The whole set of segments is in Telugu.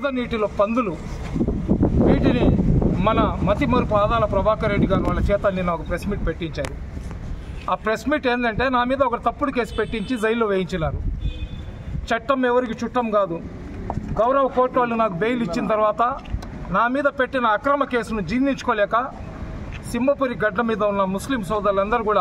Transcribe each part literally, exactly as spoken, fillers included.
బురద నీటిలో పందులు. వీటిని మన మతిమరుపు ఆదాల ప్రభాకర్ రెడ్డి గారు వాళ్ళ చేత నేను ఒక ప్రెస్ మీట్ పెట్టించారు. ఆ ప్రెస్ మీట్ ఏంటంటే నా మీద ఒక తప్పుడు కేసు పెట్టించి జైల్లో వేయించినారు. చట్టం ఎవరికి చుట్టం కాదు. గౌరవ కోర్టు వాళ్ళు నాకు బెయిల్ ఇచ్చిన తర్వాత నా మీద పెట్టిన అక్రమ కేసును జీర్ణించుకోలేక సింహపురి గడ్డ మీద ఉన్న ముస్లిం సోదరులందరూ కూడా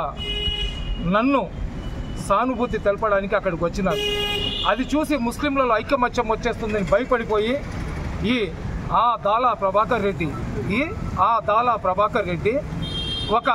నన్ను సానుభూతి తెలపడానికి అక్కడికి వచ్చినారు. అది చూసి ముస్లింలలో ఐకమత్యం వచ్చేస్తుందని భయపడిపోయి ఈ ఆ దాలా ప్రభాకర్ రెడ్డి ఈ ఆ దాలా ప్రభాకర్ రెడ్డి ఒక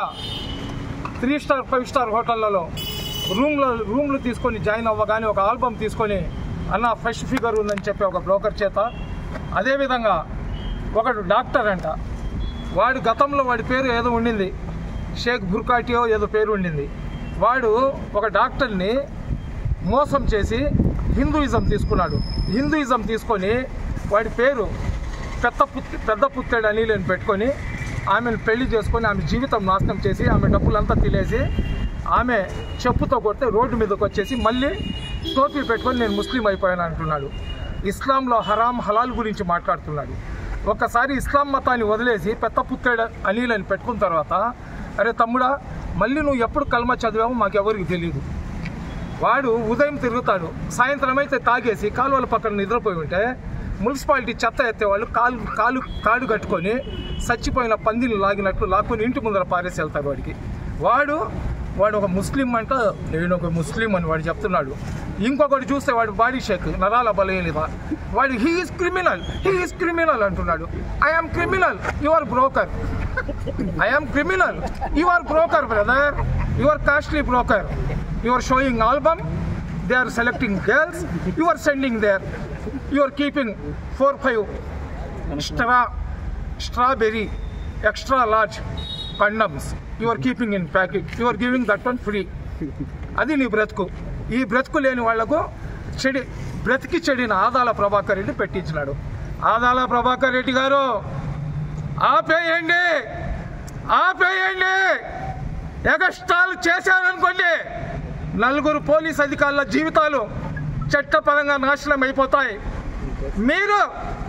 త్రీ స్టార్ ఫైవ్ స్టార్ హోటళ్లలో రూమ్లో రూమ్లు తీసుకొని జాయిన్ అవ్వగానే ఒక ఆల్బమ్ తీసుకొని అన్న ఫ్రెష్ ఫిగర్ ఉందని చెప్పి ఒక బ్రోకర్ చేత, అదేవిధంగా ఒకడు డాక్టర్ అంట, వాడు గతంలో వాడి పేరు ఏదో ఉండింది, షేక్ బుర్కాటియో ఏదో పేరు ఉండింది. వాడు ఒక డాక్టర్ని మోసం చేసి హిందూయిజం తీసుకున్నాడు. హిందూయిజం తీసుకొని వాడి పేరు పెద్ద పుత్తి పెద్ద పుత్తేడు అనిల్ అని పెట్టుకొని ఆమెను పెళ్లి చేసుకొని ఆమె జీవితం నాశనం చేసి ఆమె డబ్బులంతా తినేసి ఆమె చెప్పుతో కొడితే రోడ్డు మీదకి వచ్చేసి మళ్ళీ టోపీ పెట్టుకొని నేను ముస్లిం అయిపోయాను అంటున్నాడు. ఇస్లాంలో హరాం హలాల్ గురించి మాట్లాడుతున్నాడు. ఒక్కసారి ఇస్లాం మతాన్ని వదిలేసి పెద్ద పుత్తేడు అనిల్ అని పెట్టుకున్న తర్వాత, అరే తమ్ముడా మళ్ళీ నువ్వు ఎప్పుడు కల్మా చదివామో మాకెవరికి తెలియదు. వాడు ఉదయం తిరుగుతాడు, సాయంత్రం అయితే తాగేసి కాలువల పక్కన నిద్రపోయి ఉంటే మున్సిపాలిటీ చెత్త ఎత్తేవాళ్ళు కాలు కాలు కాడు కట్టుకొని చచ్చిపోయిన పందిని లాగినట్లు లాక్కొని ఇంటి ముందర పారేసి వెళ్తాడు. వాడికి వాడు వాడు ఒక ముస్లిం అంట, నేను ఒక ముస్లిం అని వాడు చెప్తున్నాడు. ఇంకొకటి చూస్తే వాడు బాడీ షేక్ నరాల బలహీనత, వాడు he is criminal he is criminal అంటున్నాడు. I am criminal, you are broker. I am criminal, you are broker brother, you are costly broker. You are showing album, they are selecting girls, you are sending there, you are keeping four five stra strawberry extra large condoms, you are keeping in packet, you are giving that one free. అది నీ బ్రతుకు. ఈ బ్రతుకు లేని వాళ్లకు చెడి బ్రతికి చెడిన ఆదాల ప్రభాకర్ రెడ్డి పెట్టించినాడు. ఆదాల ప్రభాకర్ రెడ్డి గారు ఆపేయండి, ఆపేయండి. ఎగస్ట్రాలు చేశారనుకోండి నలుగురు పోలీస్ అధికారుల జీవితాలు చట్టపరంగా నాశనం అయిపోతాయి. మీరు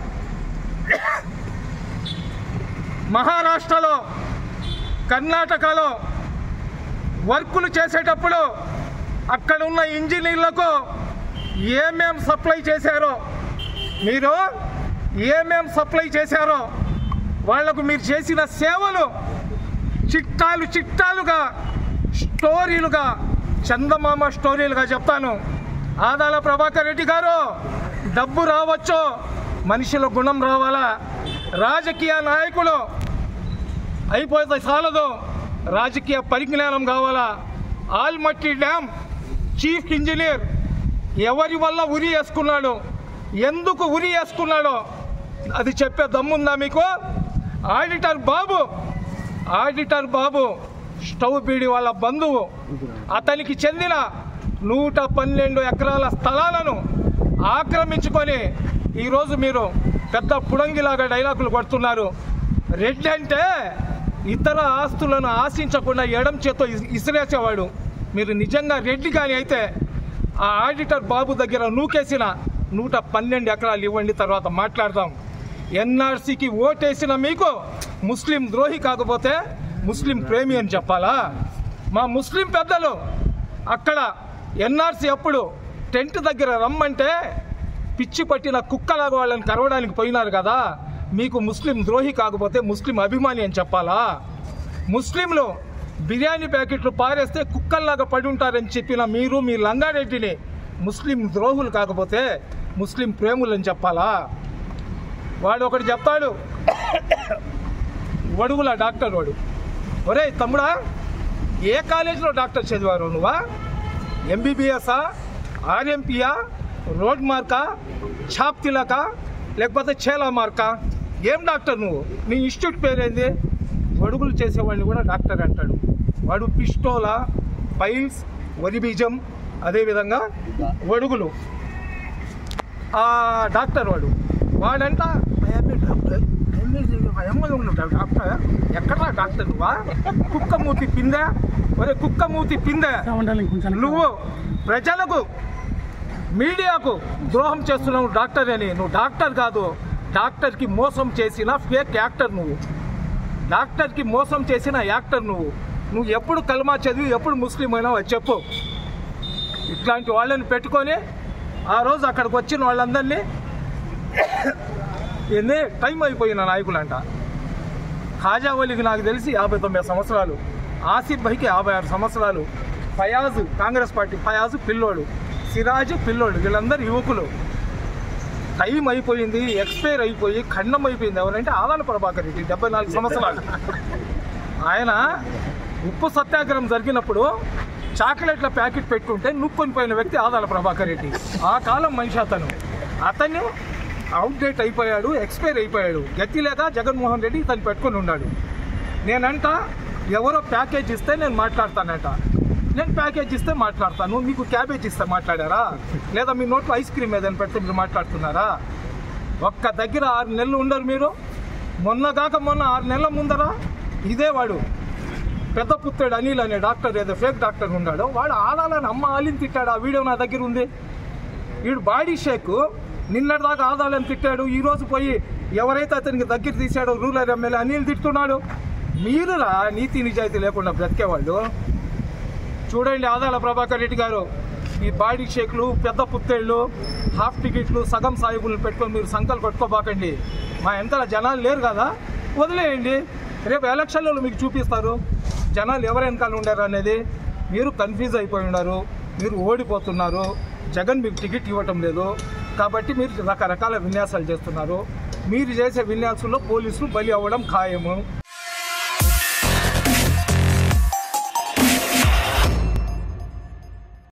మహారాష్ట్రలో కర్ణాటకలో వర్కులు చేసేటప్పుడు అక్కడ ఉన్న ఇంజనీర్లకు ఏమేం సప్లై చేశారో, మీరు ఏమేం సప్లై చేశారో వాళ్లకు మీరు చేసిన సేవలు చిట్టాలు చిట్టాలుగా స్టోరీలుగా చందమామ స్టోరీలుగా చెప్తాను. ఆదాల ప్రభాకర్ రెడ్డి గారు డబ్బు రావచ్చు, మనిషిలో గుణం రావాలా. రాజకీయ నాయకులు అయిపోతే చాలదు, రాజకీయ పరిజ్ఞానం కావాలా. ఆల్మట్టి డ్యామ్ చీఫ్ ఇంజనీర్ ఎవరి వల్ల ఉరి వేసుకున్నాడు, ఎందుకు ఉరి వేసుకున్నాడో అది చెప్పే దమ్ముందా మీకు? ఆడిటర్ బాబు ఆడిటర్ బాబు స్టవ్ బీడి వాళ్ళ బంధువు, అతనికి చెందిన నూట పన్నెండు ఎకరాల స్థలాలను ఆక్రమించుకొని ఈరోజు మీరు పెద్ద పుడంగిలాగా డైలాగులు కొడుతున్నారు. రెడ్డి అంటే ఇతర ఆస్తులను ఆశించకుండా ఎడం చేతో ఇసిరేసేవాడు. మీరు నిజంగా రెడ్డి కానీ అయితే ఆ ఆడిటర్ బాబు దగ్గర నూకేసిన నూట పన్నెండు ఎకరాలు ఇవ్వండి, తర్వాత మాట్లాడదాం. ఎన్ఆర్సీకి ఓటేసిన మీకు ముస్లిం ద్రోహి కాకపోతే ముస్లిం ప్రేమి అని చెప్పాలా? మా ముస్లిం పెద్దలు అక్కడ ఎన్ఆర్సీ అప్పుడు టెంట్ దగ్గర రమ్మంటే పిచ్చి పట్టిన కుక్కలాగా వాళ్ళని కరవడానికి పోయినారు కదా. మీకు ముస్లిం ద్రోహి కాకపోతే ముస్లిం అభిమాని అని చెప్పాలా? ముస్లింలు బిర్యానీ ప్యాకెట్లు పారేస్తే కుక్కల్లాగా పడి ఉంటారని చెప్పిన మీరు మీ లంగారెడ్డిని ముస్లిం ద్రోహులు కాకపోతే ముస్లిం ప్రేములు అని చెప్పాలా? వాడు ఒకటి చెప్తాడు, వడుగుల డాక్టర్ వాడు. ఒరే తమ్ముడా, ఏ కాలేజీలో డాక్టర్ చదివారు నువ్వా? ఎంబీబీఎస్ఆ, ఆర్ఎంపీయా, రోడ్ మార్కా, ఛాప్ తిలకా, లేకపోతే చేలా మార్కా? ఏం డాక్టర్ నువ్వు? నీ ఇన్స్టిట్యూట్ పేరేంది? వడుగులు చేసేవాడిని కూడా డాక్టర్ అంటాడు. వాడు పిస్టోలా, పైల్స్, వరి బీజం, అదేవిధంగా వడుగులు ఆ డాక్టర్ వాడు. వాడంట డాక్టర్ డాక్టర్ ఎక్కడా డాక్టర్ నువ్వా? కుక్క మూతి పిందే, ఒరే కుక్క మూతి పిందే, నువ్వు ప్రజలకు మీడియాకు ద్రోహం చేస్తున్నావు డాక్టర్ అని. నువ్వు డాక్టర్ కాదు, డాక్టర్కి మోసం చేసిన ఫేక్ యాక్టర్ నువ్వు, డాక్టర్కి మోసం చేసిన యాక్టర్ నువ్వు. నువ్వు ఎప్పుడు కల్మా చదివి ఎప్పుడు ముస్లిం అయినావు అది చెప్పు. ఇట్లాంటి వాళ్ళని పెట్టుకొని ఆ రోజు అక్కడికి వచ్చిన వాళ్ళందరినీ ఎన్నే టైం అయిపోయిన నాయకులంట. ఖాజా వలికి నాకు తెలిసి యాభై తొమ్మిది సంవత్సరాలు, ఆసిఫ్ భాయ్కి యాభై ఆరు సంవత్సరాలు, ఫయాజ్ కాంగ్రెస్ పార్టీ ఫయాజ్ పిల్లోడు, సిరాజ్ పిల్లోడు, వీళ్ళందరూ యువకులు. టైం అయిపోయింది, ఎక్స్పైర్ అయిపోయి ఖండం అయిపోయింది. ఎవరంటే ఆదాల ప్రభాకర్ రెడ్డి, డెబ్బై నాలుగు సంవత్సరాలు. ఆయన ఉప్పు సత్యాగ్రహం జరిగినప్పుడు చాక్లెట్ల ప్యాకెట్ పెట్టుకుంటే నూక్కొని పోయిన వ్యక్తి ఆదాల ప్రభాకర్ రెడ్డి. ఆ కాలం మనిషి అతను. అతను అవుట్డేట్ అయిపోయాడు, ఎక్స్పైర్ అయిపోయాడు. గతి లేక జగన్మోహన్ రెడ్డి ఇతను పెట్టుకొని ఉన్నాడు. నేనంట ఎవరో ప్యాకేజ్ ఇస్తే నేను మాట్లాడతానంట. నేను ప్యాకేజ్ ఇస్తే మాట్లాడతాను, మీకు క్యాబేజ్ ఇస్తే మాట్లాడారా? లేదా మీ నోట్లో ఐస్ క్రీమ్ ఏదైనా పెడితే మీరు మాట్లాడుతున్నారా? ఒక్క దగ్గర ఆరు నెలలు ఉండరు మీరు. మొన్న కాక మొన్న ఆరు నెలల ముందర ఇదే వాడు పెద్ద పుత్రుడు అనిల్ అనే డాక్టర్, ఏదో ఫేక్ డాక్టర్ ఉన్నాడు, వాడు ఆదాలని అమ్మ ఆలిని తిట్టాడు. ఆ వీడియో నా దగ్గర ఉంది. వీడు బాడీ షేక్ నిన్నటిదాకా ఆదాలని తిట్టాడు. ఈరోజు పోయి ఎవరైతే అతనికి దగ్గర తీశాడో రూరల్ ఎమ్మెల్యే అనిల్ తిట్టున్నాడు. మీరురా నీతి నిజాయితీ లేకుండా బ్రతికేవాళ్ళు. చూడండి ఆదాల ప్రభాకర్ రెడ్డి గారు, ఈ బాడీ షేక్లు, పెద్ద పుత్తేళ్ళు, హాఫ్ టికెట్లు, సగం సాయిబులను పెట్టుకొని మీరు సంకలు కొట్టుకోబాకండి. మా వెనకాల జనాలు లేరు కదా, వదిలేయండి. రేపు ఎలక్షన్లలో మీకు చూపిస్తారు జనాలు ఎవరు వెనకాల ఉండారు అనేది. మీరు కన్ఫ్యూజ్ అయిపోయి ఉన్నారు, మీరు ఓడిపోతున్నారు. జగన్ మీకు టికెట్ ఇవ్వటం లేదు కాబట్టి మీరు రకరకాల విన్యాసాలు చేస్తున్నారు. మీరు చేసే విన్యాసాల్లో పోలీసులు బలి అవ్వడం ఖాయము.